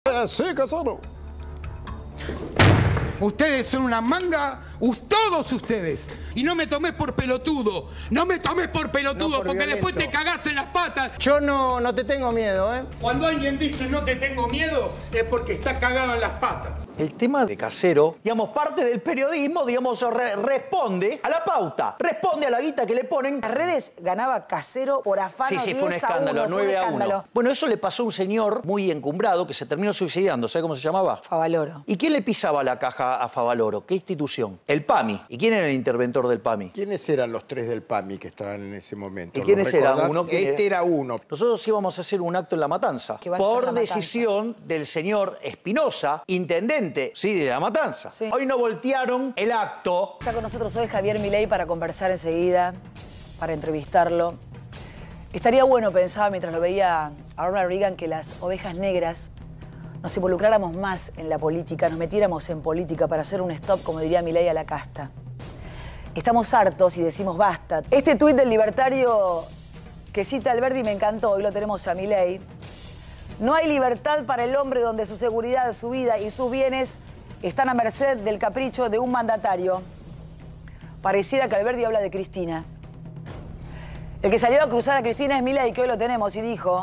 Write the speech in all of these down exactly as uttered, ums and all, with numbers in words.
Eh, sí, Casero. Ustedes son una manga, todos ustedes. Y no me tomes por pelotudo. No me tomes por pelotudo, no por porque violento. Después te cagás en las patas. Yo no, no te tengo miedo, ¿eh? Cuando alguien dice no te tengo miedo, es porque está cagado en las patas. El tema de Casero, digamos, parte del periodismo, digamos, re responde a la pauta, responde a la guita que le ponen. Las redes ganaba Casero por afano. Sí, sí, fue un escándalo, nueve a uno. Bueno, eso le pasó a un señor muy encumbrado que se terminó suicidando. ¿Sabe cómo se llamaba? Favaloro. ¿Y quién le pisaba la caja a Favaloro? ¿Qué institución? El PAMI. ¿Y quién era el interventor del PAMI? ¿Quiénes eran los tres del PAMI que estaban en ese momento? ¿Y quiénes eran? Uno que este era uno. Nosotros íbamos a hacer un acto en La Matanza. Por la decisión Matanza. del señor Espinosa, intendente, sí, de La Matanza. Sí. Hoy no voltearon el acto. Está con nosotros hoy Javier Milei para conversar enseguida, para entrevistarlo. Estaría bueno, pensaba mientras lo veía a Ronald Reagan, que las ovejas negras nos involucráramos más en la política, nos metiéramos en política para hacer un stop, como diría Milei, a la casta. Estamos hartos y decimos basta. Este tuit del libertario que cita Alberti me encantó, hoy lo tenemos a Milei. No hay libertad para el hombre donde su seguridad, su vida y sus bienes están a merced del capricho de un mandatario. Pareciera que Alberti habla de Cristina. El que salió a cruzar a Cristina es Milei, que hoy lo tenemos, y dijo: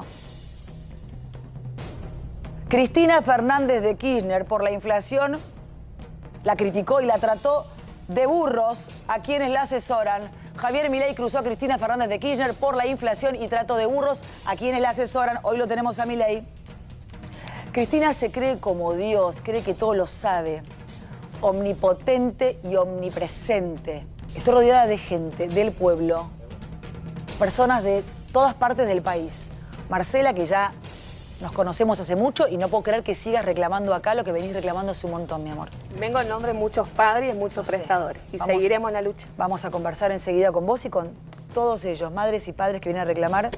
Cristina Fernández de Kirchner, por la inflación, la criticó y la trató de burros a quienes la asesoran. Javier Milei cruzó a Cristina Fernández de Kirchner por la inflación y trató de burros a quienes la asesoran. Hoy lo tenemos a Milei. Cristina se cree como Dios, cree que todo lo sabe, omnipotente y omnipresente. Estoy rodeada de gente, del pueblo, personas de todas partes del país. Marcela, que ya nos conocemos hace mucho y no puedo creer que sigas reclamando acá lo que venís reclamando hace un montón, mi amor. Vengo en nombre de muchos padres y muchos no prestadores sé. y vamos, seguiremos la lucha. Vamos a conversar enseguida con vos y con todos ellos, madres y padres que vienen a reclamar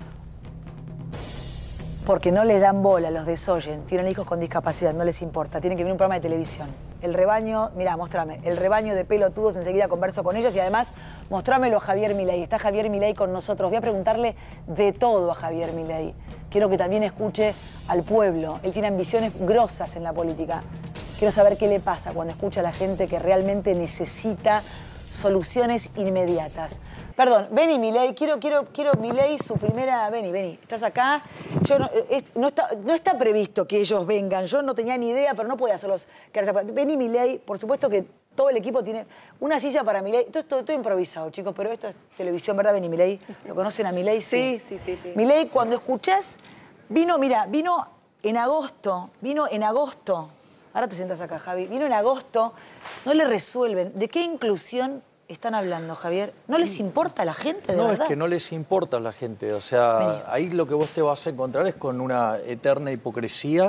porque no les dan bola, los desoyen, tienen hijos con discapacidad, no les importa, tienen que venir a un programa de televisión. El rebaño, mirá, mostrame, el rebaño de pelotudos, enseguida converso con ellos y además mostrámelo a Javier Milei. Está Javier Milei con nosotros, voy a preguntarle de todo a Javier Milei. Quiero que también escuche al pueblo, él tiene ambiciones grosas en la política. Quiero saber qué le pasa cuando escucha a la gente que realmente necesita soluciones inmediatas. Perdón, Beni Milei, quiero, quiero, quiero Milei, su primera... Beni, Beni, ¿estás acá? Yo no, es, no, está, no está previsto que ellos vengan, yo no tenía ni idea, pero no podía hacerlos quedarse afuera. Beni Milei, por supuesto que todo el equipo tiene una silla para Milei. Todo esto todo improvisado, chicos, pero esto es televisión, ¿verdad, Beni Milei? ¿Lo conocen a Milei? Sí, sí, sí, sí. Milei, cuando escuchás, vino, mira, vino en agosto, vino en agosto. Ahora te sientas acá, Javi. Vino en agosto, no le resuelven. ¿De qué inclusión están hablando, Javier? ¿No les importa a la gente, de no, verdad? No, es que no les importa a la gente. O sea, Vení. ahí lo que vos te vas a encontrar es con una eterna hipocresía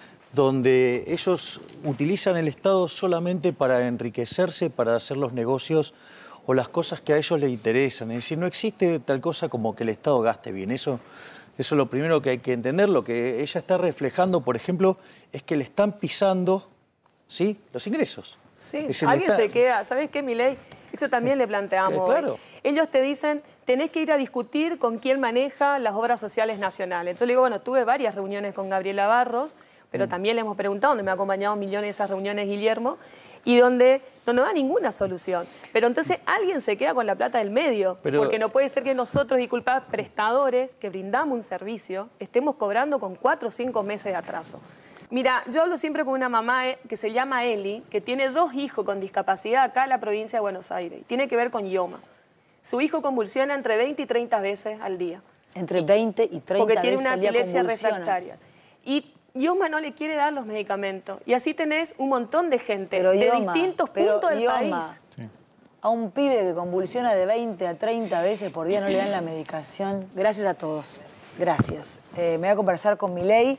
donde ellos utilizan el Estado solamente para enriquecerse, para hacer los negocios o las cosas que a ellos les interesan. Es decir, no existe tal cosa como que el Estado gaste bien. Eso, eso es lo primero que hay que entender. Lo que ella está reflejando, por ejemplo, es que le están pisando, ¿sí?, los ingresos. Sí, alguien está... se queda, ¿sabes qué, Milei? Eso también le planteamos. Claro. Ellos te dicen, tenés que ir a discutir con quién maneja las obras sociales nacionales. Entonces le digo, bueno, tuve varias reuniones con Gabriela Barros, pero mm. también le hemos preguntado, donde me ha acompañado millones de esas reuniones Guillermo, y donde no nos da ninguna solución. Pero entonces alguien se queda con la plata del medio, pero... porque no puede ser que nosotros, disculpad, prestadores que brindamos un servicio, estemos cobrando con cuatro o cinco meses de atraso. Mira, yo hablo siempre con una mamá que se llama Eli, que tiene dos hijos con discapacidad acá en la provincia de Buenos Aires. Tiene que ver con I O M A. Su hijo convulsiona entre veinte y treinta veces al día. Entre veinte y treinta Porque tiene veces una al día epilepsia refractaria. Y I O M A no le quiere dar los medicamentos. Y así tenés un montón de gente pero de I O M A, distintos puntos del I O M A, país. Sí. A un pibe que convulsiona de veinte a treinta veces por día no le dan la medicación. Gracias a todos. Gracias. Eh, me voy a conversar con Milei.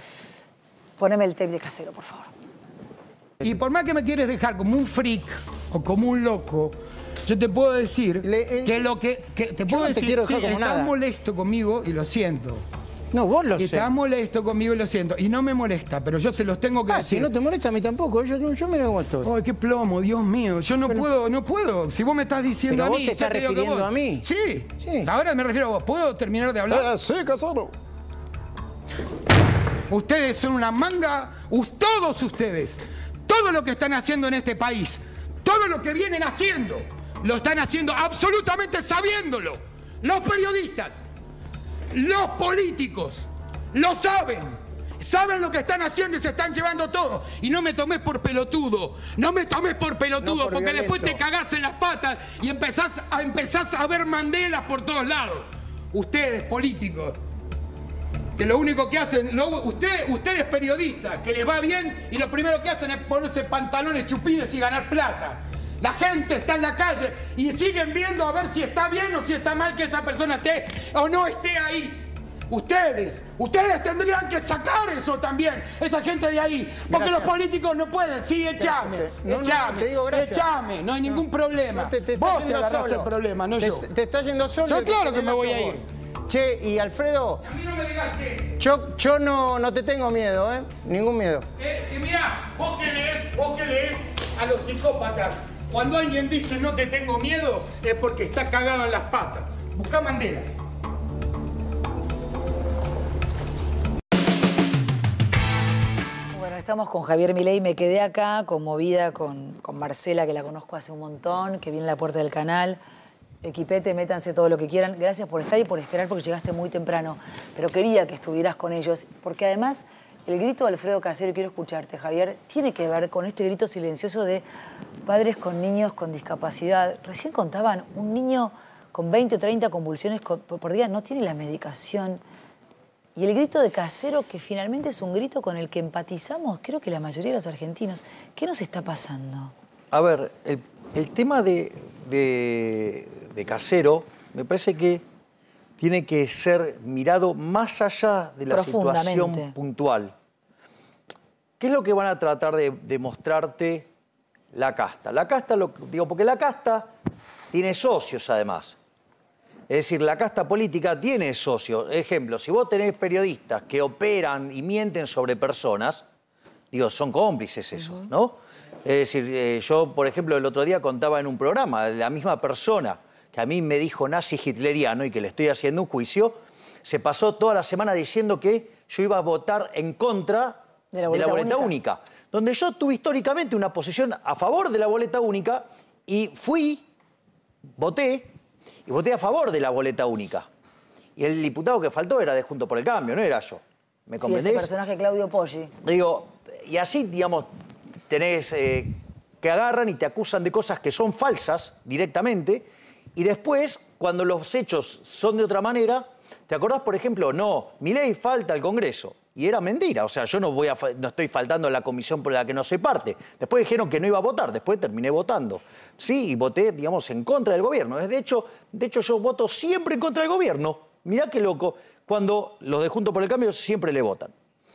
Poneme el tape de Casero, por favor. Y por más que me quieres dejar como un freak o como un loco, yo te puedo decir Le, eh, que lo que, que te puedo no decir, te quiero dejar sí, como estás nada. molesto conmigo y lo siento. No, vos lo sé. Estás molesto conmigo y lo siento. Y no me molesta, pero yo se los tengo que ah, decir. si no te molesta a mí tampoco. Yo, yo mira cómo estoy. Ay, qué plomo, Dios mío. Yo no pero, puedo, no puedo. Si vos me estás diciendo pero a vos mí... te estás te refiriendo vos... a mí. Sí. sí. Ahora me refiero a vos. ¿Puedo terminar de hablar? Eh, sí, Casero. Ustedes son una manga, todos ustedes, todo lo que están haciendo en este país, todo lo que vienen haciendo, lo están haciendo absolutamente sabiéndolo. Los periodistas, los políticos, lo saben. Saben lo que están haciendo y se están llevando todo. Y no me tomes por pelotudo. No me tomes por pelotudo, no por porque violento. después te cagás en las patas y empezás a, empezás a ver mandelas por todos lados. Ustedes, políticos, que lo único que hacen, lo, usted, ustedes periodistas, que les va bien y lo primero que hacen es ponerse pantalones chupines y ganar plata. La gente está en la calle y siguen viendo a ver si está bien o si está mal que esa persona esté o no esté ahí. Ustedes, ustedes tendrían que sacar eso también, esa gente de ahí, porque Gracias. los políticos no pueden. Sí, echame, No, no, echame, te digo gracias. echame, no hay ningún problema. No, te, te estás Vos te yendo agarrás solo. el problema, no te, yo. Te estás yendo solo. Yo el claro tiene que me voy razón a ir. vos. Che, y Alfredo, A mí no me digas che. yo, yo no, no te tengo miedo, ¿eh? Ningún miedo. Eh, y mirá, vos que lees, vos que lees a los psicópatas, cuando alguien dice no te tengo miedo, es porque está cagado en las patas. Buscá Mandela. Bueno, estamos con Javier Milei. Me quedé acá conmovida con, con Marcela, que la conozco hace un montón, que viene a la puerta del canal. Equipete, métanse todo lo que quieran. Gracias por estar y por esperar, porque llegaste muy temprano. Pero quería que estuvieras con ellos, porque además el grito de Alfredo Casero, y quiero escucharte, Javier, tiene que ver con este grito silencioso de padres con niños con discapacidad. Recién contaban, un niño con veinte o treinta convulsiones por día no tiene la medicación. Y el grito de Casero, que finalmente es un grito con el que empatizamos, creo que la mayoría de los argentinos. ¿Qué nos está pasando? A ver, el, el tema de, de, de Casero me parece que tiene que ser mirado más allá de la situación puntual. ¿Qué es lo que van a tratar de, de mostrarte la casta? La casta, lo, digo, porque la casta tiene socios además. Es decir, la casta política tiene socios. Ejemplo, si vos tenés periodistas que operan y mienten sobre personas, digo, son cómplices eso, uh-huh. ¿no? Es decir, eh, yo, por ejemplo, el otro día contaba en un programa, la misma persona que a mí me dijo nazi hitleriano y que le estoy haciendo un juicio, se pasó toda la semana diciendo que yo iba a votar en contra de la boleta, de la boleta única. única, donde yo tuve históricamente una posición a favor de la boleta única y fui, voté, y voté a favor de la boleta única. Y el diputado que faltó era de Juntos por el Cambio, no era yo. ¿Me comprendés? Sí, ese personaje Claudio Poggi. Digo, y así, digamos, tenés eh, que agarran y te acusan de cosas que son falsas directamente, y después, cuando los hechos son de otra manera, ¿te acordás, por ejemplo? No, Milei falta al Congreso. Y era mentira, o sea, yo no, voy a, no estoy faltando a la comisión por la que no soy parte. Después dijeron que no iba a votar, después terminé votando. Sí, y voté, digamos, en contra del gobierno. De hecho, de hecho yo voto siempre en contra del gobierno. Mirá qué loco, cuando los de Juntos por el Cambio siempre le votan.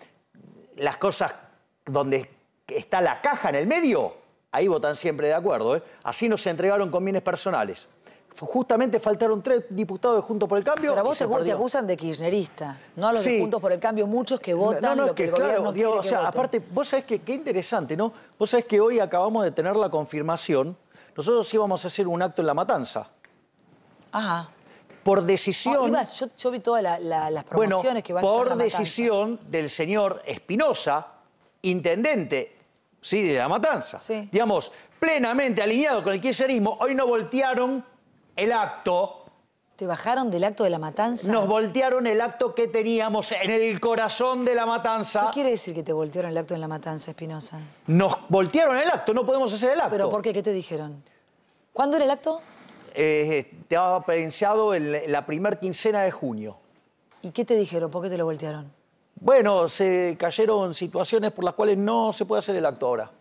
Las cosas donde está la caja en el medio, ahí votan siempre de acuerdo, ¿eh? Así no se entregaron con bienes personales. Justamente faltaron tres diputados de Juntos por el Cambio. Pero a vos te, te acusan de kirchnerista, no a los sí. de Juntos por el Cambio, muchos que votan no, no, lo es que, que el claro, gobierno digo, quiere o sea, que voten. aparte, vos sabés que qué interesante, ¿no? Vos sabés que hoy acabamos de tener la confirmación, nosotros íbamos a hacer un acto en La Matanza. Ajá. Por decisión... Oh, ibas, yo, yo vi todas la, la, las promociones bueno, que vas a hacer por en La Matanza. decisión del señor Espinosa, intendente, sí, de La Matanza. Sí. Digamos, plenamente alineado con el kirchnerismo, hoy no voltearon el acto... ¿Te bajaron del acto de La Matanza? Nos voltearon el acto que teníamos en el corazón de La Matanza. ¿Qué quiere decir que te voltearon el acto en La Matanza, Espinosa? Nos voltearon el acto, no podemos hacer el acto. ¿Pero por qué? ¿Qué te dijeron? ¿Cuándo era el acto? Eh, te había pensado en la primer quincena de junio. ¿Y qué te dijeron? ¿Por qué te lo voltearon? Bueno, se cayeron situaciones por las cuales no se puede hacer el acto ahora.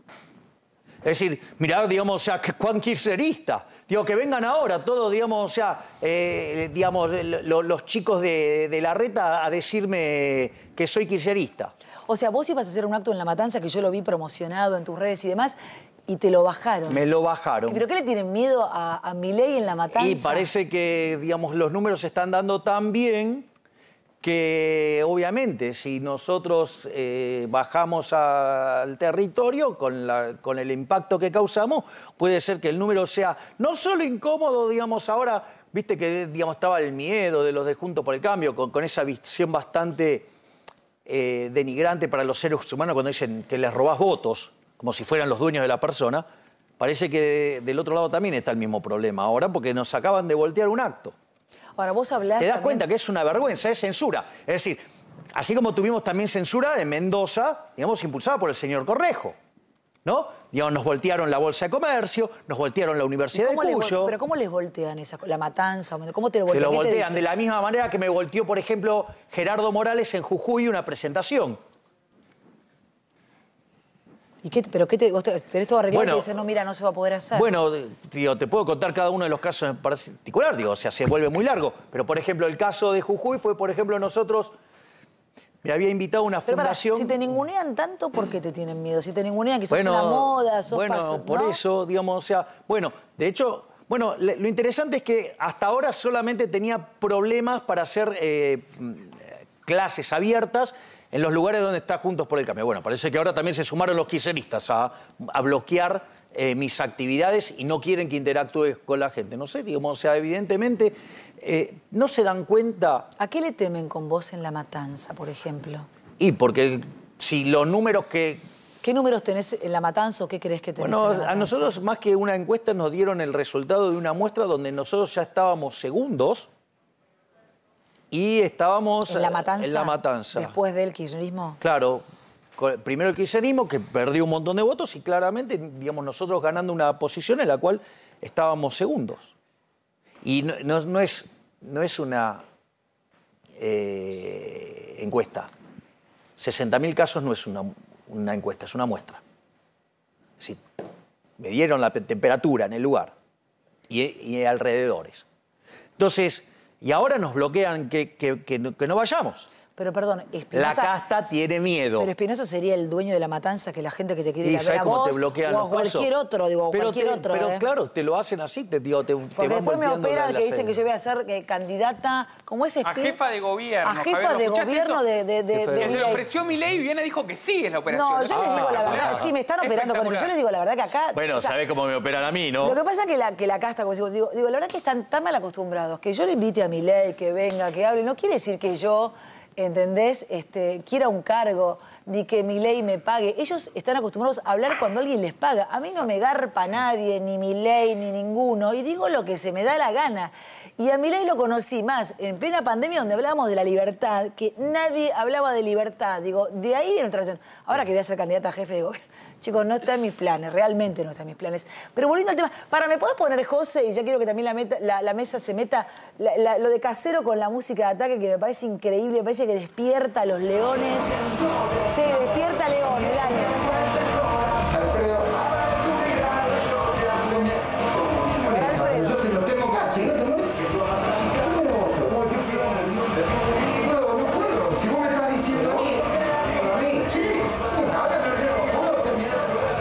Es decir, mirá, digamos, o sea, que cuán kirchnerista. Digo, que vengan ahora todos, digamos, o sea, eh, digamos, lo, los chicos de, de Larreta a decirme que soy kirchnerista. O sea, vos ibas a hacer un acto en La Matanza que yo lo vi promocionado en tus redes y demás, y te lo bajaron. Me lo bajaron. ¿Pero qué le tienen miedo a, a Milei en La Matanza? Y parece que, digamos, los números se están dando tan bien que, obviamente, si nosotros eh, bajamos a, al territorio con, la, con el impacto que causamos, puede ser que el número sea no solo incómodo, digamos, ahora, viste que, digamos, estaba el miedo de los de Juntos por el Cambio, con, con esa visión bastante eh, denigrante para los seres humanos cuando dicen que les robás votos, como si fueran los dueños de la persona. Parece que del otro lado también está el mismo problema ahora, porque nos acaban de voltear un acto. Ahora, vos hablás ¿Te das también... cuenta que es una vergüenza? Es censura. Es decir, así como tuvimos también censura en Mendoza, digamos, impulsada por el señor Correjo, ¿no? Digamos, nos voltearon la Bolsa de Comercio, nos voltearon la Universidad de Cuyo. ¿Pero cómo les voltean esa, la matanza? ¿Cómo te lo voltean? Te lo ¿Qué te voltean dicen? de la misma manera que me volteó, por ejemplo, Gerardo Morales en Jujuy una presentación. ¿Y qué, pero qué te, vos te- tenés todo arreglado Bueno, y te dicen, no, mira, no se va a poder hacer? Bueno, digo, te puedo contar cada uno de los casos en particular, digo, o sea, se vuelve muy largo. Pero, por ejemplo, el caso de Jujuy fue, por ejemplo, nosotros... Me había invitado a una Pero pará, fundación... si te ningunean tanto, ¿por qué te tienen miedo? Si te ningunean que sos Bueno, una moda, sos bueno, pas- por ¿no? eso, digamos, o sea, bueno, de hecho, bueno, le- lo interesante es que hasta ahora solamente tenía problemas para hacer eh, clases abiertas en los lugares donde está Juntos por el Cambio. Bueno, parece que ahora también se sumaron los kirchneristas a, a bloquear eh, mis actividades y no quieren que interactúe con la gente. No sé, digamos, o sea, evidentemente eh, no se dan cuenta... ¿A qué le temen con vos en La Matanza, por ejemplo? Y porque si los números que... ¿Qué números tenés en La Matanza o qué crees que tenés Bueno, en La Matanza? a nosotros más que una encuesta nos dieron el resultado de una muestra donde nosotros ya estábamos segundos y estábamos ¿En La Matanza? en La Matanza. Después del kirchnerismo. Claro, co- primero el kirchnerismo, que perdió un montón de votos, y claramente, digamos, nosotros ganando una posición en la cual estábamos segundos. Y no, no- no es, no es una eh, encuesta. sesenta mil casos no es una, una encuesta, es una muestra. Es decir, me dieron la pe- temperatura en el lugar y, y alrededores. Entonces, y ahora nos bloquean que, que- que no, que no vayamos. Pero perdón, La Espinosa... casta tiene miedo. Pero Espinosa sería el dueño de La Matanza, que la gente que te quiere ¿Y ir a ver sabes a cómo vos te bloquean o a los pasos? cualquier otro, digo, a Pero cualquier te- otro, Pero ¿eh? claro, te lo hacen así, te, digo, te, te Porque van después me volteando operan la- la que dicen cena. que yo voy a ser eh, candidata, ¿cómo es? A Espin- jefa de gobierno. A jefa Javier, ¿lo de escuchaste gobierno eso? de, de, de, Jefe de de Que se le Milei. ofreció Milei y viene dijo que sí es la operación. No, yo les digo la verdad, Ah, sí, me están operando con eso. Yo espectacular. les digo la verdad que acá... Bueno, o sea, ¿sabés cómo me operan a mí, no? Lo que pasa es que la, que la casta, como decimos, digo, digo, la verdad que están tan mal acostumbrados que yo le invite a Milei, que venga, que hable, no quiere decir que yo, ¿entendés?, este, quiera un cargo, ni que Milei me pague. Ellos están acostumbrados a hablar cuando alguien les paga. A mí no me garpa nadie, ni Milei, ni ninguno, y digo lo que se me da la gana. Y a Milei lo conocí más en plena pandemia, donde hablábamos de la libertad, que nadie hablaba de libertad. Digo, de ahí viene nuestra relación. Ahora que voy a ser candidata a jefe de gobierno, chicos, no está en mis planes, realmente no está en mis planes. Pero volviendo al tema, para, ¿me podés poner, José? Y ya quiero que también la, meta- la, la mesa se meta, la- la- lo de Casero con la música de ataque, que me parece increíble, me parece que despierta a los leones. Sí, despierta leones, dale. Alfredo. Para Alfredo. Yo se lo tengo que hacer. No, no puedo. Si vos me estás diciendo a mí, sí. Ahora no puedo terminar.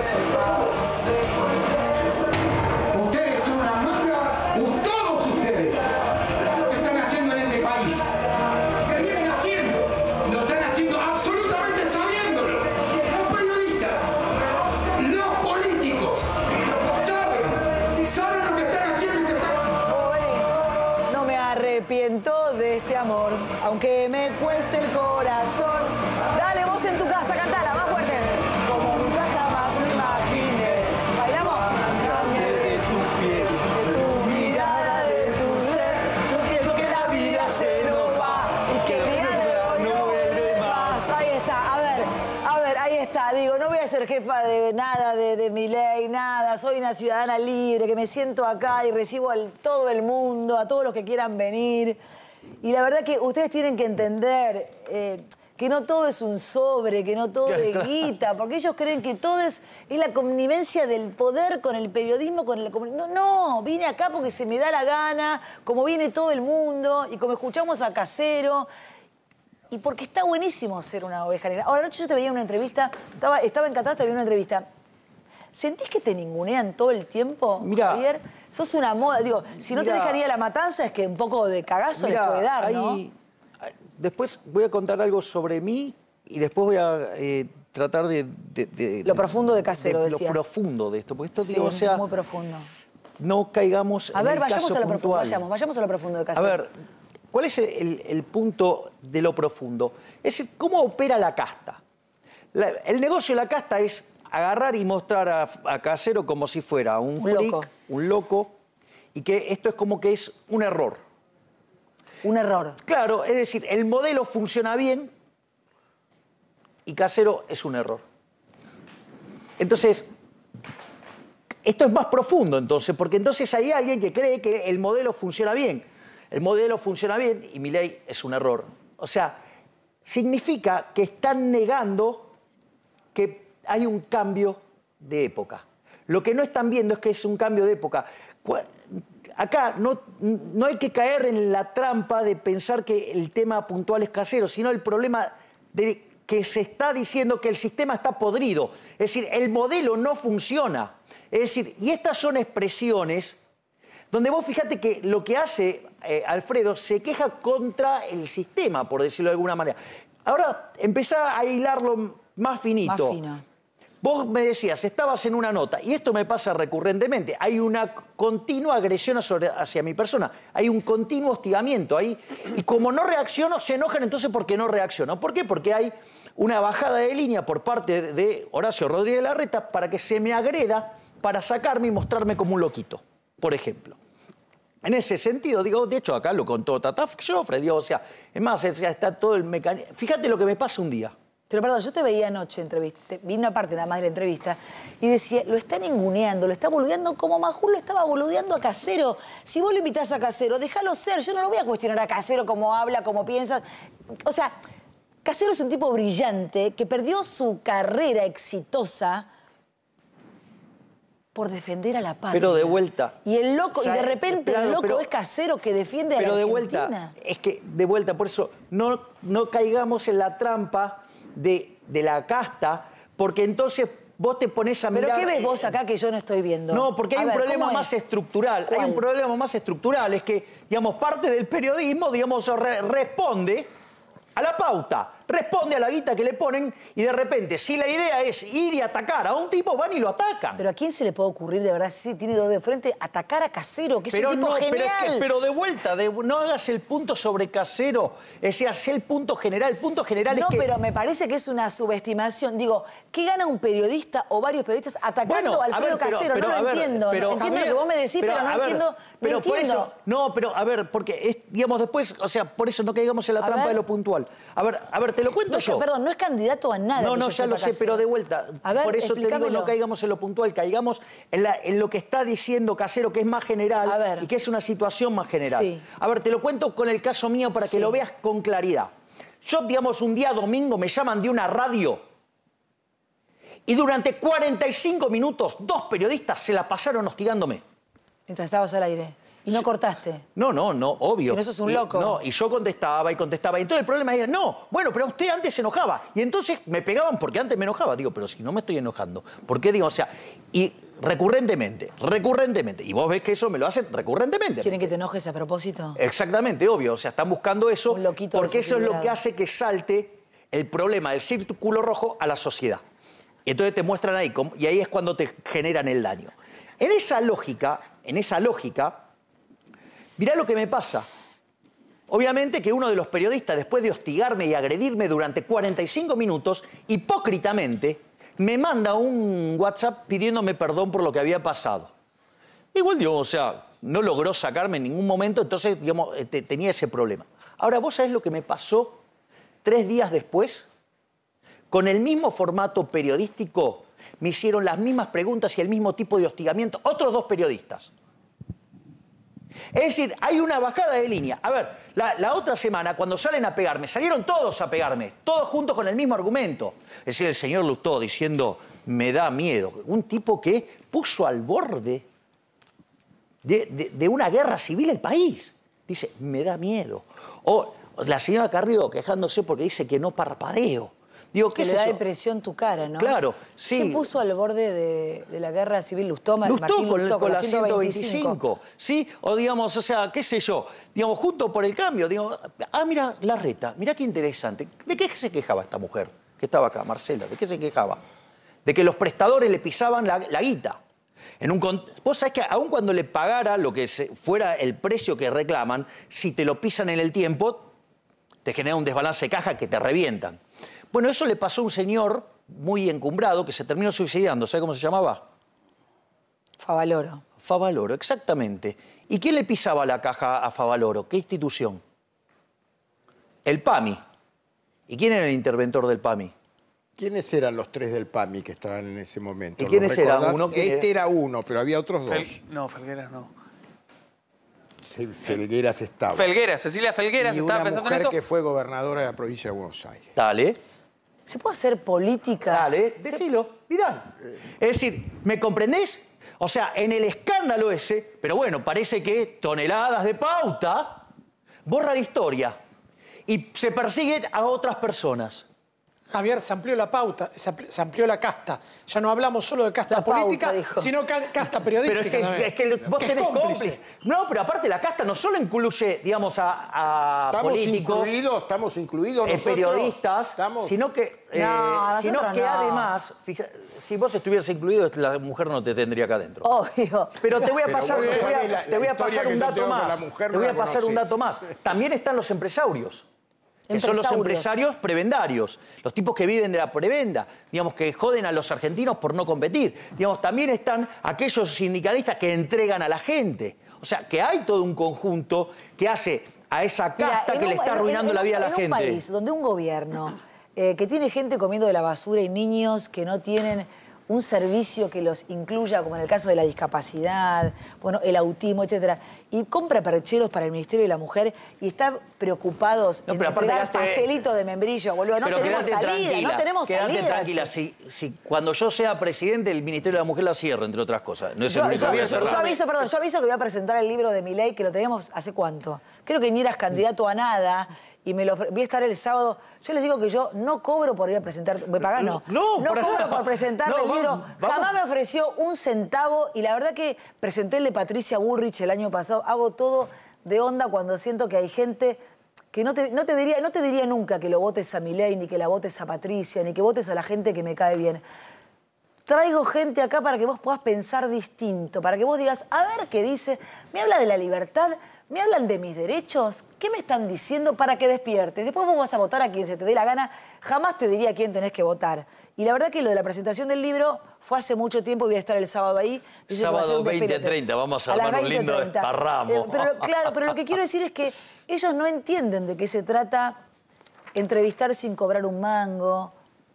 Ustedes son una manga, todos ustedes, lo que están haciendo en este país. ¿Qué vienen haciendo? Lo están haciendo absolutamente sabiéndolo. Los periodistas, los políticos, saben, saben lo que están haciendo y se están... Pobre, no me arrepiento de este amor, aunque me cueste el corazón. Dale, vos en tu casa, cantala, más fuerte. Como nunca jamás me imaginé. ¿Bailamos? Cambié de tu piel, de tu mirada, de tu ser. Yo siento que la vida se nos va y que el día de hoy no vuelve más. Ahí está, a ver, a ver, ahí está. Digo, no voy a ser jefa de nada, de, de Milei, nada. Soy una ciudadana libre, que me siento acá y recibo a todo el mundo, a todos los que quieran venir. Y la verdad que ustedes tienen que entender eh, que no todo es un sobre, que no todo es guita, porque ellos creen que todo es, es la connivencia del poder con el periodismo, con el... comun- No, no, vine acá porque se me da la gana, como viene todo el mundo, y como escuchamos a Casero, y porque está buenísimo ser una oveja negra. Ahora, anoche yo te veía en una entrevista, estaba, estaba en Qatar, te veía en una entrevista. ¿Sentís que te ningunean todo el tiempo, Mirá. Javier? Sos una moda. Digo, si no te Mirá. dejaría La Matanza, es que un poco de cagazo Mirá, les puede dar, ¿no? hay- hay- Después voy a contar algo sobre mí y después voy a eh, tratar de, de- de- Lo profundo de Casero, de decías. Lo profundo de esto, porque esto, Sí, digo, o sea, muy profundo. no caigamos A en ver, el vayamos caso a lo profundo, puntual. vayamos, vayamos a lo profundo de A Casero. ver, ¿Cuál es el, el, el punto de lo profundo? Es decir, ¿cómo opera la casta? La, el negocio de la casta es agarrar y mostrar a, a Casero como si fuera un, Un freak, loco. un loco, y que esto es como que es un error. Un error. Claro, es decir, el modelo funciona bien y Casero es un error. Entonces, esto es más profundo entonces, porque entonces hay alguien que cree que el modelo funciona bien. El modelo funciona bien y Milei es un error. O sea, significa que están negando que hay un cambio de época. Lo que no están viendo es que es un cambio de época. Acá no, no hay que caer en la trampa de pensar que el tema puntual es Casero, sino el problema de que se está diciendo que el sistema está podrido. Es decir, el modelo no funciona. Es decir, y estas son expresiones donde vos fíjate que lo que hace eh, Alfredo se queja contra el sistema, por decirlo de alguna manera. Ahora empezá a hilarlo más finito. Más fino. Vos me decías, estabas en una nota, y esto me pasa recurrentemente, hay una continua agresión sobre, hacia mi persona, hay un continuo hostigamiento ahí, y como no reacciono, se enojan entonces porque no reacciono. ¿Por qué? Porque hay una bajada de línea por parte de Horacio Rodríguez Larreta para que se me agreda, para sacarme y mostrarme como un loquito, por ejemplo. En ese sentido, digo, de hecho acá lo contó Tata Joffre, digo, o sea, es más, ya está todo el mecanismo. Fíjate lo que me pasa un día. Pero perdón, yo te veía anoche, entrevista, vi una parte nada más de la entrevista, y decía, lo está ninguneando, lo está boludeando como Majul lo estaba boludeando a Casero. Si vos lo invitás a Casero, déjalo ser, yo no lo voy a cuestionar a Casero cómo habla, cómo piensa. O sea, Casero es un tipo brillante que perdió su carrera exitosa por defender a la patria. Pero de vuelta. Y el loco, O sea, y de repente pero, el loco pero, es Casero que defiende a la Pero de Argentina. vuelta, es que de vuelta, por eso no, no caigamos en la trampa de, de la casta, porque entonces vos te pones a mirar... ¿Pero qué ves vos acá que yo no estoy viendo? No, porque hay A un ver, problema ¿cómo más es? estructural. ¿Cuál? Hay un problema más estructural, es que, digamos, parte del periodismo, digamos, re- responde a la pauta, responde a la guita que le ponen y de repente, si la idea es ir y atacar a un tipo, van y lo atacan. Pero ¿a quién se le puede ocurrir, de verdad, si tiene dos de frente, atacar a Casero, que es Pero un tipo no, genial? Pero, es que- pero de vuelta, de- no hagas el punto sobre Casero, es decir, haz el punto general. El punto general No, es que... pero me parece que es una subestimación. Digo, ¿qué gana un periodista o varios periodistas atacando Bueno, a Alfredo ver, pero- Casero? pero, no a lo ver, entiendo. pero- no, entiendo Javier, lo que vos me decís, pero, no a ver, entiendo. No pero por entiendo. eso, no, pero a ver, porque es, digamos después, o sea, por eso no caigamos en la A trampa ver. de lo puntual. A ver, a ver, te lo cuento No es, yo. perdón, no es candidato a nada. No, que no, yo ya sepa lo sé, Casero. pero de vuelta. A ver, por eso te digo, explícamelo. no caigamos en lo puntual, caigamos en, la- en lo que está diciendo Casero, que es más general A ver. y que es una situación más general. Sí. A ver, te lo cuento con el caso mío para Sí. que lo veas con claridad. Yo, digamos, un día domingo me llaman de una radio y durante cuarenta y cinco minutos dos periodistas se la pasaron hostigándome. Mientras estabas al aire. Y no cortaste. No, no, no, obvio. Si no sos un Y- loco. No, y yo contestaba y contestaba. Y entonces el problema era, no, bueno, pero usted antes se enojaba. Y entonces me pegaban porque antes me enojaba. Digo, pero si no me estoy enojando. ¿Por qué? Digo, o sea, y recurrentemente, recurrentemente. Y vos ves que eso me lo hacen recurrentemente. ¿Quieren que te enojes a propósito? Exactamente, obvio. O sea, están buscando eso Un loquito porque eso es lo que desequilibrado. hace que salte el problema del círculo rojo a la sociedad. Y entonces te muestran ahí, cómo- y ahí es cuando te generan el daño. En esa lógica, en esa lógica, mirá lo que me pasa. Obviamente que uno de los periodistas, después de hostigarme y agredirme durante cuarenta y cinco minutos, hipócritamente, me manda un WhatsApp pidiéndome perdón por lo que había pasado. Igual, digo, o sea, no logró sacarme en ningún momento, entonces, digamos, te- tenía ese problema. Ahora, ¿vos sabés lo que me pasó tres días después? Con el mismo formato periodístico, me hicieron las mismas preguntas y el mismo tipo de hostigamiento otros dos periodistas. Es decir, hay una bajada de línea. A ver, la, la otra semana, cuando salen a pegarme, salieron todos a pegarme, todos juntos con el mismo argumento. Es decir, el señor Lustó diciendo, me da miedo. Un tipo que puso al borde de, de- de una guerra civil el país. Dice, me da miedo. O la señora Carrió quejándose porque dice que no parpadeo. Digo, Que ¿qué le es da eso? impresión tu cara, ¿no? Claro, sí. ¿Quién puso al borde de, de la guerra civil Lustó? Ma- Lustó Martín con, Lustó, con la ciento ciento veinticinco, ¿sí? O digamos, o sea, qué sé yo, digamos, junto por el cambio, digo, ah, mira, Larreta, mira qué interesante. ¿De qué se quejaba esta mujer que estaba acá, Marcela? ¿De qué se quejaba? De que los prestadores le pisaban la, la guita. En un con... Vos sabés que aun cuando le pagara lo que se... fuera el precio que reclaman, si te lo pisan en el tiempo, te genera un desbalance de caja que te revientan. Bueno, eso le pasó a un señor muy encumbrado que se terminó suicidando. ¿Sabe cómo se llamaba? Favaloro. Favaloro, exactamente. ¿Y quién le pisaba la caja a Favaloro? ¿Qué institución? El PAMI. ¿Y quién era el interventor del PAMI? ¿Quiénes eran los tres del PAMI que estaban en ese momento? ¿Y quiénes eran? Uno que este era uno, pero había otros dos. Fel... No, Felgueras no. Sí, Felgueras estaba. Felgueras, Cecilia Felgueras y estaba una pensando en mujer eso. que fue gobernadora de la provincia de Buenos Aires. Dale. ¿Se puede hacer política? Dale, decilo, Vidal. Es decir, ¿me comprendés? O sea, en el escándalo ese, pero bueno, parece que toneladas de pauta borra la historia y se persiguen a otras personas. Javier, se amplió la pauta, se ampli- se amplió la casta. Ya no hablamos solo de casta La pauta, política, dijo. sino ca- casta Pero periodística es que, también. es que vos Que es tenés cómplice. cómplices. No, pero aparte la casta no solo incluye, digamos, a, a Estamos políticos, incluidos, estamos incluidos eh, nosotros. periodistas, Estamos... sino que, eh, No, sino nosotros que no. además, fija- si vos estuvieras incluido, la mujer no te tendría acá adentro. Obvio. Pero te voy a Pero pasar, vos no te voy a- sabés la- te la voy a historia pasar que un yo dato tengo con más. la mujer, Te no voy la a pasar un conocés. dato más. También están los empresarios. Que son los Empresarios. empresarios prebendarios, los tipos que viven de la prebenda, digamos, que joden a los argentinos por no competir. Digamos, también están aquellos sindicalistas que entregan a la gente. O sea, que hay todo un conjunto que hace a esa Mira, casta en que un- le está en- arruinando en la un- vida a la en un gente. país donde un gobierno eh, que tiene gente comiendo de la basura y niños que no tienen un servicio que los incluya, como en el caso de la discapacidad, bueno, el autismo, etcétera, y compra percheros para el Ministerio de la Mujer y está preocupados No, en pero aparte entregar quedaste- pastelito de membrillo, boludo. No Pero tenemos quédate salida, tranquila, no tenemos quédate salida. tranquila. Si, si cuando yo sea presidente, el Ministerio de la Mujer la cierro, entre otras cosas. No es el Yo, único yo- que voy a yo cerrar. aviso, perdón, yo aviso que voy a presentar el libro de Milei, que lo teníamos hace cuánto. Creo que ni eras candidato a nada y me lo ofre- voy a estar el sábado. Yo les digo que yo no cobro por ir a presentar, me pagás no. No, no para cobro nada. por presentar No, el vamos, libro. vamos. Jamás me ofreció un centavo y la verdad que presenté el de Patricia Bullrich el año pasado. Hago todo de onda cuando siento que hay gente que no te, no te diría, no te diría nunca que lo votes a Milei, ni que la votes a Patricia, ni que votes a la gente que me cae bien. Traigo gente acá para que vos puedas pensar distinto, para que vos digas, a ver qué dice, me habla de la libertad, me hablan de mis derechos, ¿qué me están diciendo para que despiertes? Después vos vas a votar a quien se te dé la gana, jamás te diría a quién tenés que votar. Y la verdad que lo de la presentación del libro fue hace mucho tiempo, voy a estar el sábado ahí. Dice que va a ser Sábado un despelote. veinte treinta, vamos a las armar un veinte lindo treinta. desparramo. Eh, pero, claro, pero lo que quiero decir es que ellos no entienden de qué se trata entrevistar sin cobrar un mango.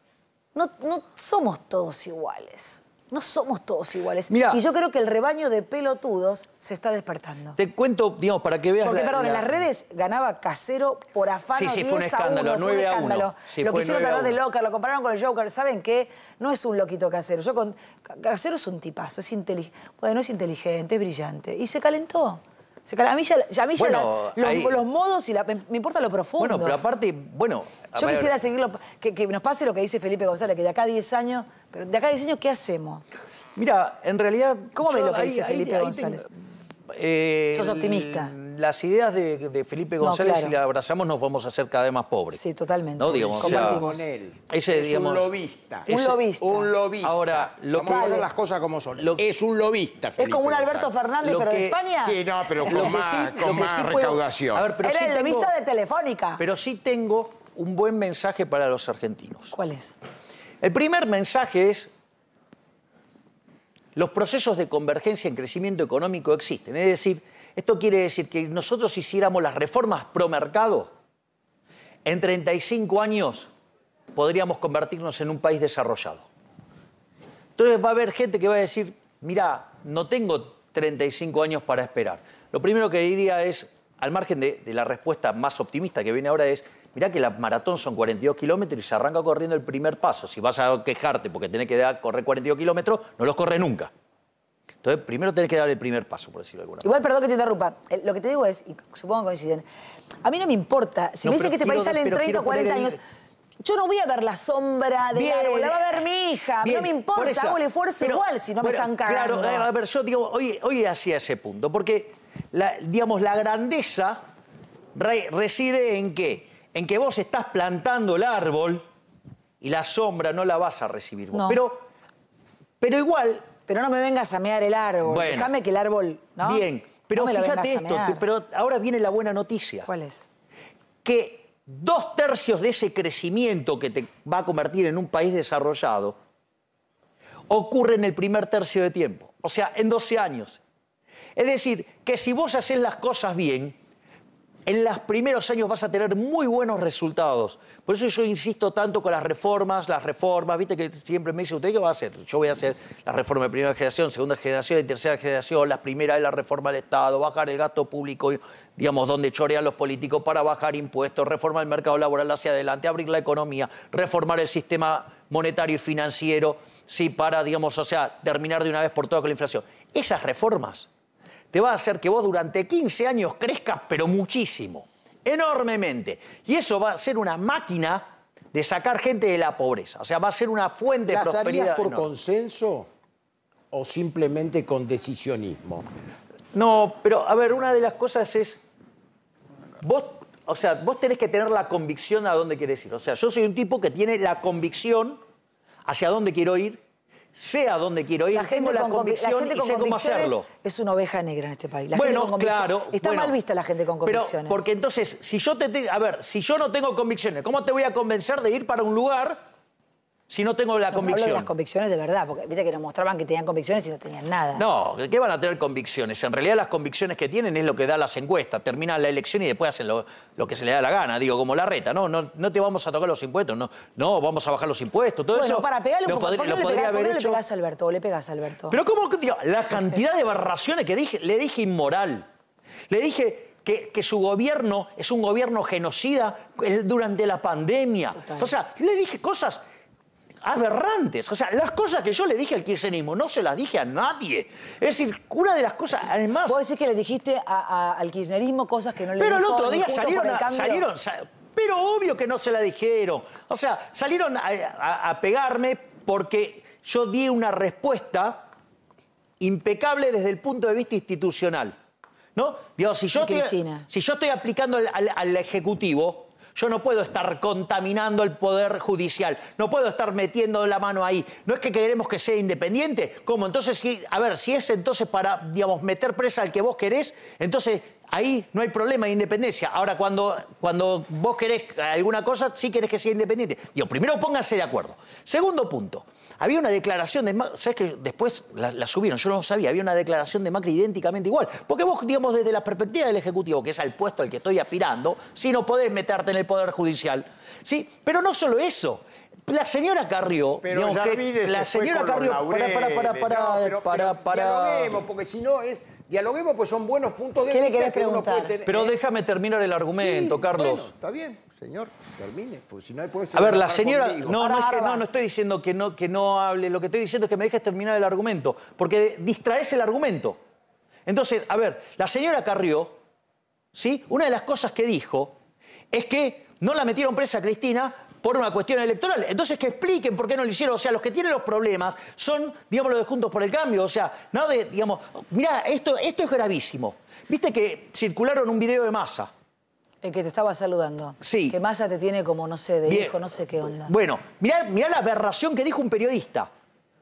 No, no somos todos iguales. No somos todos iguales. Mirá. Y yo creo que el rebaño de pelotudos se está despertando. Te cuento, digamos, para que veas... Porque, la- perdón, en la- las redes ganaba Casero por afano Sí, sí, diez fue un escándalo, a uno, nueve a fue un uno. escándalo. Sí, lo fue quisieron nueve a tratar de uno. loca, lo compararon con el Joker. ¿Saben qué? No es un loquito Casero. Yo con... Casero es un tipazo, es inteligente. Bueno, es inteligente, es brillante. Y se calentó. Se cal- A mí ya, ya- a mí ya Bueno, la- los, ahí- los modos y la... Me, me importa lo profundo. Bueno, pero aparte, bueno... a Yo ver, quisiera seguirlo, que, que nos pase lo que dice Felipe González, que de acá a diez años, pero de acá a diez años, ¿qué hacemos? Mira, en realidad... ¿Cómo ves yo lo que ahí- dice ahí- Felipe ahí González? tengo- eh, Sos optimista. Las ideas de, de Felipe No, González, claro. si las abrazamos, nos vamos a hacer cada vez más pobres. Sí, totalmente. ¿No? Digamos, o sea, Compartimos. Con él. Ese, es digamos, un lobista. Un ese- lobista. Un lobista. Ahora, lo Vamos que- a ver las cosas como son. Lo- es un lobista, Es Felipe como un Alberto González. Fernández, Lo pero de que- España. Sí, no, pero Lo con que más, sí- con lo que más sí puedo- recaudación. A ver, pero Era sí el tengo- lobista de Telefónica. Pero sí tengo un buen mensaje para los argentinos. ¿Cuál es? El primer mensaje es: los procesos de convergencia en crecimiento económico existen. Es decir, esto quiere decir que nosotros hiciéramos las reformas pro mercado, en treinta y cinco años podríamos convertirnos en un país desarrollado. Entonces va a haber gente que va a decir, mirá, no tengo treinta y cinco años para esperar. Lo primero que diría es, al margen de, de la respuesta más optimista que viene ahora, es, mirá que la maratón son cuarenta y dos kilómetros y se arranca corriendo el primer paso. Si vas a quejarte porque tenés que dar- correr cuarenta y dos kilómetros, no los corre nunca. Entonces, primero tenés que dar el primer paso, por decirlo de alguna manera. Igual, perdón que te interrumpa. Eh, Lo que te digo es, y supongo que coinciden, a mí no me importa. Si No, me dicen pero que este quiero- país sale en pero treinta o quiero poner cuarenta el- años, yo no voy a ver la sombra del Bien, árbol, la va a ver mi hija. bien, no me por importa, eso. hago el esfuerzo Pero, igual si no bueno, me están cagando. Claro, a ver, yo digo, hoy, hoy hacia ese punto, porque, la, digamos, la grandeza re- reside en qué? En que vos estás plantando el árbol y la sombra no la vas a recibir vos. No. Pero, pero igual Pero no me vengas a mear el árbol. Bueno. Déjame que el árbol, ¿no? Bien, pero No me lo fíjate vengas a esto, mear. te- pero ahora viene la buena noticia. ¿Cuál es? Que dos tercios de ese crecimiento que te va a convertir en un país desarrollado ocurre en el primer tercio de tiempo, o sea, en doce años. Es decir, que si vos haces las cosas bien, en los primeros años vas a tener muy buenos resultados. Por eso yo insisto tanto con las reformas, las reformas, viste que siempre me dice, ¿usted qué va a hacer? Yo voy a hacer la reforma de primera generación, segunda generación y tercera generación. La primera es la reforma del Estado, bajar el gasto público, digamos, donde chorean los políticos para bajar impuestos, reformar el mercado laboral hacia adelante, abrir la economía, reformar el sistema monetario y financiero, sí, para, digamos, o sea, terminar de una vez por todas con la inflación. Esas reformas te va a hacer que vos durante quince años crezcas, pero muchísimo, enormemente. Y eso va a ser una máquina de sacar gente de la pobreza. O sea, va a ser una fuente de ¿Las prosperidad harías por enorme. consenso o simplemente con decisionismo? No, pero a ver, una de las cosas es, vos, o sea, vos tenés que tener la convicción a dónde querés ir. O sea, yo soy un tipo que tiene la convicción hacia dónde quiero ir, sé a dónde quiero ir, La gente tengo la con convi- la convicción gente y con sé cómo convicciones hacerlo. es una oveja negra en este país. La Bueno, gente con convicciones. claro. Está bueno, mal vista la gente con pero convicciones. porque entonces, si yo te, te- a ver, si yo no tengo convicciones, ¿cómo te voy a convencer de ir para un lugar si no tengo la No, pero hablo de convicción? las convicciones de verdad, porque viste que nos mostraban que tenían convicciones y no tenían nada. No, ¿qué van a tener convicciones? En realidad las convicciones que tienen es lo que da las encuestas. Terminan la elección y después hacen lo, lo que se le da la gana. Digo, como la reta, no, no, no te vamos a tocar los impuestos, no, no, vamos a bajar los impuestos. Todo Bueno, eso para pegarle un lo poco. podría- ¿Por qué lo no le podría pegás- por haber qué no le hecho. pegás a Alberto? ¿O le pegás a Alberto? Pero ¿cómo? Digo, la cantidad de aberraciones que dije, le dije inmoral. Le dije que, que su gobierno es un gobierno genocida eh, durante la pandemia. Total. O sea, le dije cosas aberrantes. O sea, las cosas que yo le dije al kirchnerismo no se las dije a nadie. Es decir, una de las cosas, además... Vos decís que le dijiste a- a- al kirchnerismo cosas que no le Pero el dijo otro ni día Juntos salieron, por el a- Cambio. salieron sa- pero obvio que no se la dijeron. O sea, salieron a, a- a pegarme porque yo di una respuesta impecable desde el punto de vista institucional. ¿No? Digo, si yo, Y estoy, Cristina. si yo estoy aplicando al, al- al Ejecutivo, yo no puedo estar contaminando el Poder Judicial, no puedo estar metiendo la mano ahí. No es que queremos que sea independiente. ¿Cómo? Entonces, si, a ver, si es entonces para, digamos, meter presa al que vos querés, entonces ahí no hay problema de independencia. Ahora, cuando, cuando vos querés alguna cosa, sí querés que sea independiente. Digo, primero pónganse de acuerdo. Segundo punto. Había una declaración de Macri, ¿sabes que después la, la subieron? Yo no lo sabía, había una declaración de Macri idénticamente igual. Porque vos, digamos, desde la perspectiva del Ejecutivo, que es al puesto al que estoy aspirando, sí no podés meterte en el Poder Judicial. ¿Sí? Pero no solo eso. La señora Carrió, Pero digamos ya que olvídese, la fue señora con los Carrió, para, para, para, laureles. para, No, pero- para, pero para, dialoguemos, porque si no es... Dialoguemos, pues son buenos puntos de ¿Qué le vista querés que uno preguntar? puede tener. Pero ¿eh? déjame terminar el argumento, Sí, Carlos. bueno, está bien, señor, termine, porque si no después... A ver, la enojar señora... conmigo. No, no, Ahora, es que, ahora no, no vas. estoy diciendo que no, que no hable. Lo que estoy diciendo es que me dejes terminar el argumento. Porque distraes el argumento. Entonces, a ver, la señora Carrió, ¿sí? Una de las cosas que dijo es que no la metieron presa a Cristina por una cuestión electoral. Entonces, que expliquen por qué no lo hicieron. O sea, los que tienen los problemas son, digamos, los de Juntos por el Cambio. O sea, no de, digamos... Mirá, esto, esto es gravísimo. Viste que circularon un video de Massa. El que te estaba saludando. Sí. Que Massa te tiene como, no sé, de Bien. hijo, no sé qué onda. Bueno, mirá, mirá la aberración que dijo un periodista.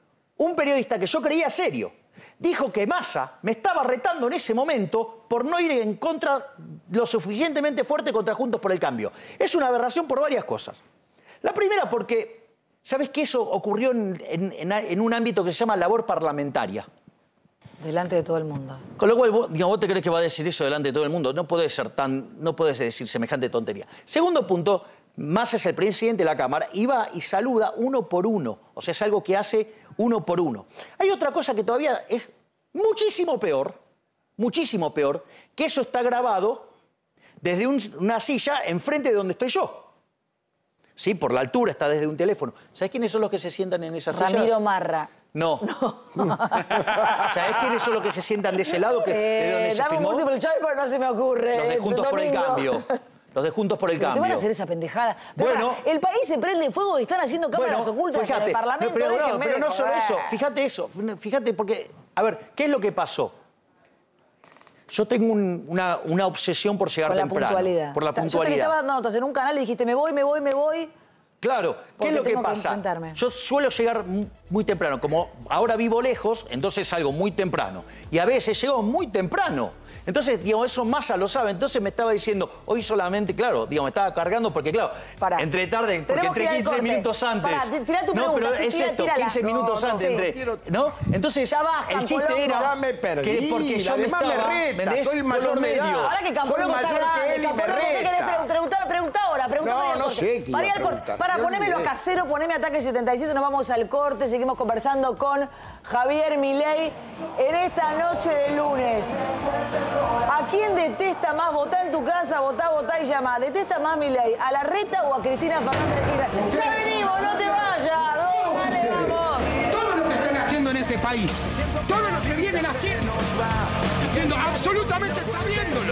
Un periodista que yo creía serio. Dijo que Massa me estaba retando en ese momento por no ir en contra lo suficientemente fuerte contra Juntos por el Cambio. Es una aberración por varias cosas. La primera porque, ¿sabes qué? Eso ocurrió en, en- en- en un ámbito que se llama labor parlamentaria. Delante de todo el mundo. Con lo cual, vos, digamos, vos te crees que va a decir eso delante de todo el mundo. No puede ser tan, no puedes decir semejante tontería. Segundo punto, Massa es el presidente de la Cámara y va y saluda uno por uno. O sea, es algo que hace uno por uno. Hay otra cosa que todavía es muchísimo peor, muchísimo peor, que eso está grabado desde un- una silla enfrente de donde estoy yo. Sí, por la altura, está desde un teléfono. ¿Sabés quiénes son los que se sientan en esas sillas? Ramiro Marra. No. ¿Sabés quiénes son los que se sientan de ese lado? Que, de donde Eh, se dame un filmó? múltiple choice, pero no se me ocurre. Los de Eh, Juntos por el domingo. Cambio. Los de Juntos por el Pero Cambio. te van a hacer esa pendejada. Pero Bueno. pará, el país se prende fuego y están haciendo cámaras Bueno, ocultas en fíjate, el Parlamento. no, pero no, déjenme pero de no solo joder. eso. Fíjate eso. Fíjate porque, a ver, ¿qué es lo que pasó? Yo tengo un- una, una obsesión por llegar Por la temprano. puntualidad. Por la Ta- Yo te puntualidad. estaba dando notas en un canal y dijiste, me voy, me voy, me voy. Claro, ¿qué Porque es lo que tengo que pasa? sentarme. Yo suelo llegar muy temprano. Como ahora vivo lejos, entonces salgo muy temprano. Y a veces llego muy temprano. Entonces, digamos, eso Massa lo sabe. Entonces me estaba diciendo, hoy solamente, claro, digamos, me estaba cargando porque, claro, Pará. entre tarde, porque Tenemos que entre ir al quince corte. minutos antes. Pará, tira tu no, pregunta, pero es tira- esto, tírala. quince minutos No, no, antes, sí. entre. ¿No? Entonces, Ya vas, el chiste Campolongo. era Ya me perdí, que porque yo además me me estaba, reta, ¿me entendés? soy Con mayor los de edad. medios. Ahora que Campolongo Soy está mayor que grande, él y me Campolongo, ¿qué querés reta. preguntar? Pregunta ahora, pregunta No, para ir al no corte. sé qué iba Para ir a al corte. preguntar. Para Me ponémelo olvidé. casero, poneme Ataque setenta y siete, nos vamos al corte, seguimos conversando con Javier Milei en esta noche de lunes. ¿A quién detesta más? Votá en tu casa, votá, votá y llama. ¿Detesta más Milei? ¿A Larreta o a Cristina Fernández de Kirchner? ¡Ya venimos, no te vayas! ¡Dale, vamos! Todo lo que están haciendo en este país, todo lo que vienen haciendo, haciendo absolutamente sabiéndolo.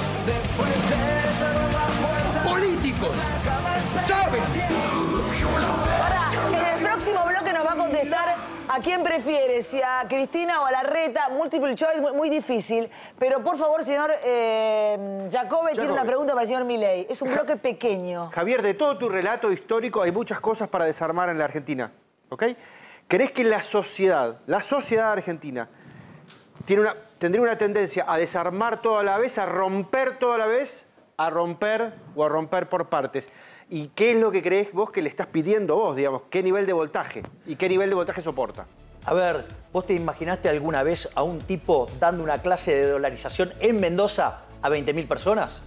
Políticos, saben. Pará, en el próximo bloque nos va a contestar a quién prefiere, si a Cristina o a Larreta, multiple choice, muy, muy difícil. Pero por favor, señor eh, Jacobe, tiene una pregunta para el señor Milei. Es un bloque pequeño. Javier, de todo tu relato histórico hay muchas cosas para desarmar en la Argentina, ¿ok? ¿Crees que la sociedad, la sociedad argentina, tiene una, tendría una tendencia a desarmar todo a la vez, a romper todo a la vez, a romper o a romper por partes? ¿Y qué es lo que crees vos que le estás pidiendo vos, digamos? ¿Qué nivel de voltaje? ¿Y qué nivel de voltaje soporta? A ver, ¿vos te imaginaste alguna vez a un tipo dando una clase de dolarización en Mendoza a veinte mil personas?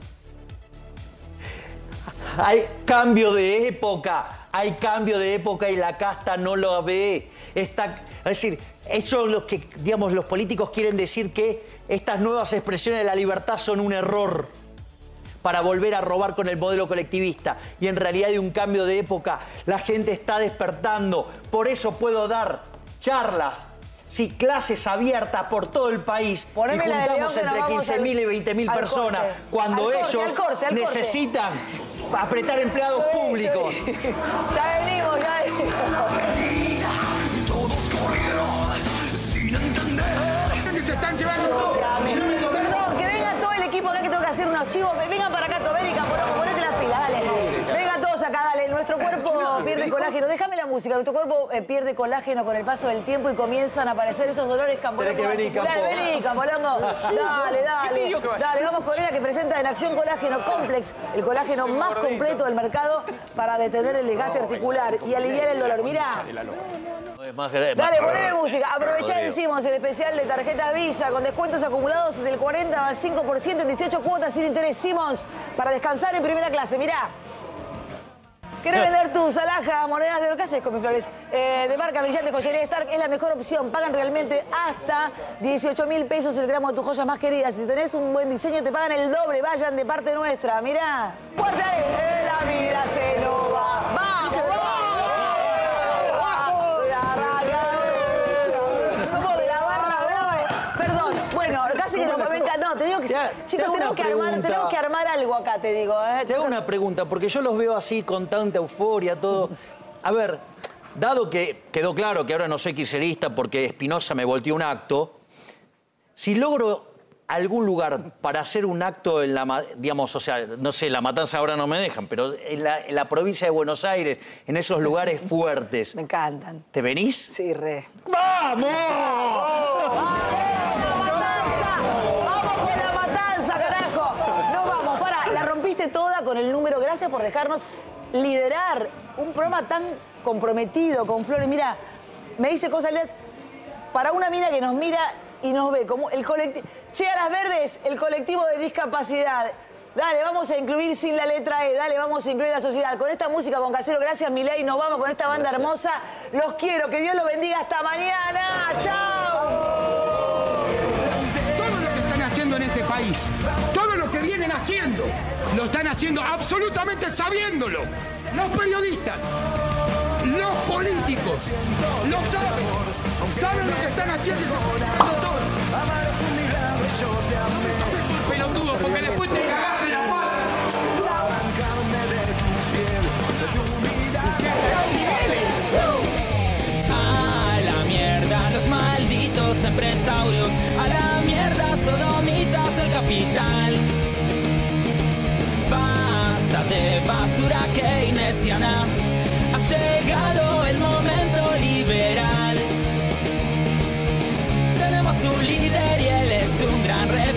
Hay cambio de época, hay cambio de época y la casta no lo ve. Está, es decir, eso es lo que, digamos, los políticos quieren decir, que estas nuevas expresiones de la libertad son un error para volver a robar con el modelo colectivista. Y en realidad hay un cambio de época. La gente está despertando. Por eso puedo dar charlas, sí, clases abiertas por todo el país. Poneme y la de juntamos León, que nos entre vamos quince mil al- y veinte mil al personas. corte. Cuando Al corte, ellos al corte, al corte. necesitan apretar empleados Sí, públicos. sí. Ya venimos, ya venimos. Que se están llevando todo. Perdón, que venga todo el equipo acá, que tengo que hacer unos chivos. Vengan para acá, Tobédica, ponete las pilas, dale. Vengan todos acá, dale. Nuestro cuerpo pierde colágeno. Déjame la música. Nuestro cuerpo eh, pierde colágeno con el paso del tiempo y comienzan a aparecer esos dolores campolongos. Tenés que venir, articulares. Campo. Vení, Campolongo. Dale, dale. Dale, vamos con ella, que presenta en Acción Colágeno Complex, el colágeno más completo del mercado para detener el desgaste articular y aliviar el dolor. Mirá. Es más grave. Dale, poneme música. Aprovechá, decimos, el especial de tarjetas Visa con descuentos acumulados del cuarenta más cinco por ciento en dieciocho cuotas sin interés. Simons, para descansar en primera clase. Mirá. ¿Querés vender tus alhajas, monedas de oro? ¿Qué haces con mis flores? Eh, de marca brillante, joyería Stark es la mejor opción. Pagan realmente hasta dieciocho mil pesos el gramo de tus joyas más queridas. Si tenés un buen diseño, te pagan el doble. Vayan de parte nuestra. Mirá. Puerta de la vida se nos va. ¡Vamos, vamos! Somos de la barra brava. Perdón, bueno, casi que nos comentan. No, te digo que Te ha- chicos, te hago tenemos una que, armar, pregunta. tenemos que armar algo acá, te digo. ¿eh? Te hago una pregunta, porque yo los veo así con tanta euforia, todo. A ver, dado que quedó claro que ahora no soy kirchnerista porque Espinosa me volteó un acto, si logro algún lugar para hacer un acto en la, ma- digamos, o sea, no sé, La Matanza ahora no me dejan, pero en la, en la provincia de Buenos Aires, en esos lugares fuertes, Me encantan. ¿te venís? Sí, re. ¡Vamos! ¡Vamos con la matanza, carajo! No vamos, para, la rompiste toda con el número. Gracias por dejarnos liderar un programa tan comprometido con Flores. Mira, me dice cosas lindas para una mina que nos mira y nos ve como el colectivo. Che, a las verdes, el colectivo de discapacidad. Dale, vamos a incluir sin la letra E. Dale, vamos a incluir la sociedad. Con esta música, con Casero, gracias, Milei. Nos vamos con esta banda hermosa. Los quiero. Que Dios los bendiga. Hasta mañana. ¡Chao! Todo lo que están haciendo en este país, todo lo que vienen haciendo, lo están haciendo absolutamente sabiéndolo. Los periodistas, los políticos, lo saben. Saben lo que están haciendo. Doctor. Pelotudo, porque después te cagás en la pata. A la mierda los malditos empresarios, a la mierda sodomitas del capital. Basta de basura keynesiana, llegado el momento liberal. Tenemos un líder y él es un gran referente.